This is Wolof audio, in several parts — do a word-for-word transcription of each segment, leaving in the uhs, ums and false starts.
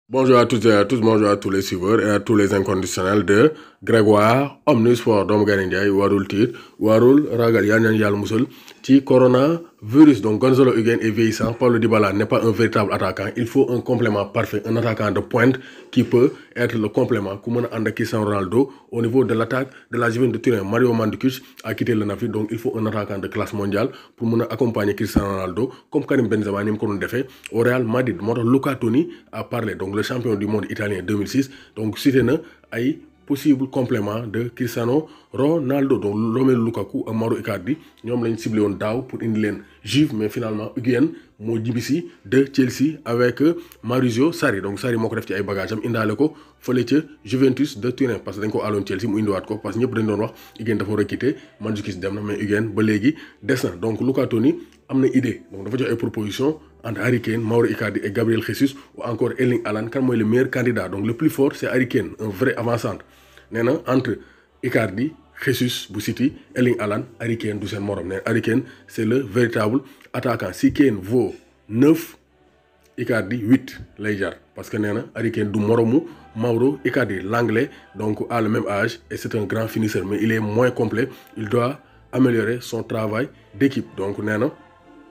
Bonjour à toutes et à tous, bonjour à tous les suiveurs et à tous les inconditionnels de Grégoire Omnisport doomu Gaynde Njaay warul tiit warul ragal yaa ñaan yàlla musal ci coronavirus. Donc Gonzalo Higuaín est vieillissant, Paulo Dybala n'est pas un véritable attaquant, il faut un complément parfait, un attaquant de pointe qui peut être le complément ku mën a ànd ak Cristiano Ronaldo au niveau de l'attaque de la Juventus de Turin. Mario Mandzukic a quitté le navire, donc il faut un attaquant de classe mondiale pour mën a accompagner Cristiano Ronaldo comme Karim Benzema ni mu ko doon defee au Real Madrid. Moo tax Luca Toni a parlé, donc le champion du monde italien deux mille six, donc cité na ay possible complément de Cristiano Ronaldo. Donc Romelu Lukaku ak Mauro Icardi ñoom lañ ciblé woon daaw pour indi leen Juve, mais finalement Higuaín moo jibisi de Chelsea avec Maurizio Sarri. Donc Sarri moo ko def ci ay bagages am indaale ko fële ca Juventus de Turin parce que dañ ko àlloon Chelsea mu indiwaat ko parce que ñëpp dañ doon wax Higuaín dafa war a quitter, Mandzukic dem na mais Higuaín ba léegi des na. Donc Luca Toni am na idée, donc dafa jox ay propositions entre Harry Kane, Mauro Icardi et Gabriel Jesus ou encore Erling Haaland. Kan mooy le meilleur candidat? Donc le plus fort c'est Harry Kane, un vrai avant-centre. nee na entre Icardi, Jesus bu City, Erling Haaland, Harry Kane du seen morom. nee Harry Kane c'est le véritable attaquant. Si Kane vaut neuf, Icardi huit lay jar parce que nee na Harry Kane du moromu Mauro Icardi. L'anglais donc a le même âge et c'est un grand finisseur, mais il est moins complet, il doit améliorer son travail d'équipe. Donc nee na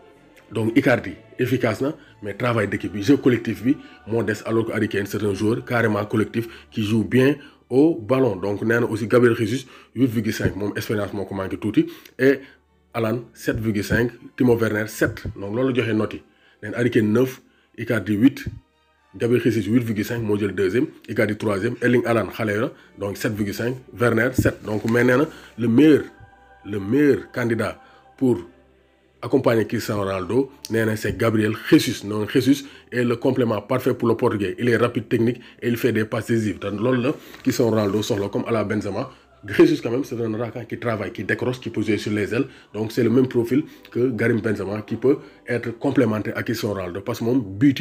donc Icardi efficace na, mais travail d'équipe bi, jeu collectif bi moo des, alors que Harry Kane c'est un joueur carrément collectif qui joue bien au ballon. Donc nee na aussi Gabriel Jesus huit virgule cinq, moom expérience moo ko manqué tuuti, et Haaland sept virgule cinq, Timo Werner sept. donc loolu la joxe note yi. nee na Harry Kane neuf, Icardi huit, Gabriel Jesus huit virgule cinq moo jël deuxième, Icardi troisième, Erling Haaland xale la donc sept virgule cinq, Werner sept. donc mais nee na le meilleur le meilleur candidat pour accompagner Cristiano Ronaldo, c'est Gabriel Jesus. Donc Jesus est le complément parfait pour le Portugais. Il est rapide, technique et il fait des passes décisives. Donc là, Cristiano Ronaldo sort comme à la Benzema. Jesus quand même, c'est un attaquant qui travaille, qui décroche, qui peut jouer sur les ailes. Donc c'est le même profil que Karim Benzema qui peut être complémentaire à Cristiano Ronaldo parce que mon but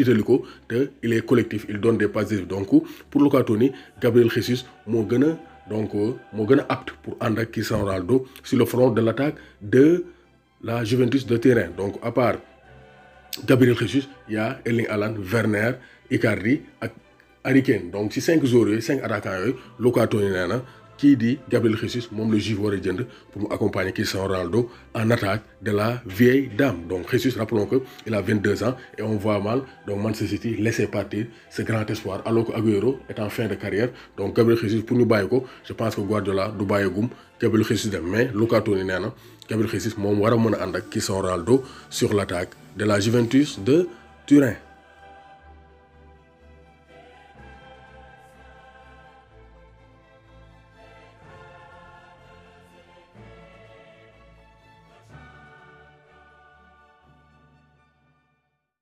il est collectif, il donne des passes décisives. Donc pour Luca Toni, Gabriel Jesus moo gën a donc moo gën a apte pour ànd ak Cristiano Ronaldo sur le front de l'attaque de la Juventus de Turin. Donc à part Gabriel Jesus, il y a Erling Haaland, Werner, Icardi ak Harry Kane. Donc si cinq joueurs yooyu cinq attaquants yooyu Luca Toni nee na kii di Gabriel Jesus moom le Juve war a jënd pour mu accompagner Cristiano Ronaldo en attaque de la vieille dame. Donc Jesus, rappelons que il a vingt-deux ans et on voit mal donc Manchester City laisser partir ce grand espoir alors que Agüero est en fin de carrière. Donc Gabriel Jesus pour ñu bàyyi ko, je pense que Guardiola du bàyyigum Gabriel Jesus dem, mais Luca Toni nee na Gabriel Jesus moom war a mën a ànd ak Cristiano Ronaldo sur l'attaque de la Juventus de Turin.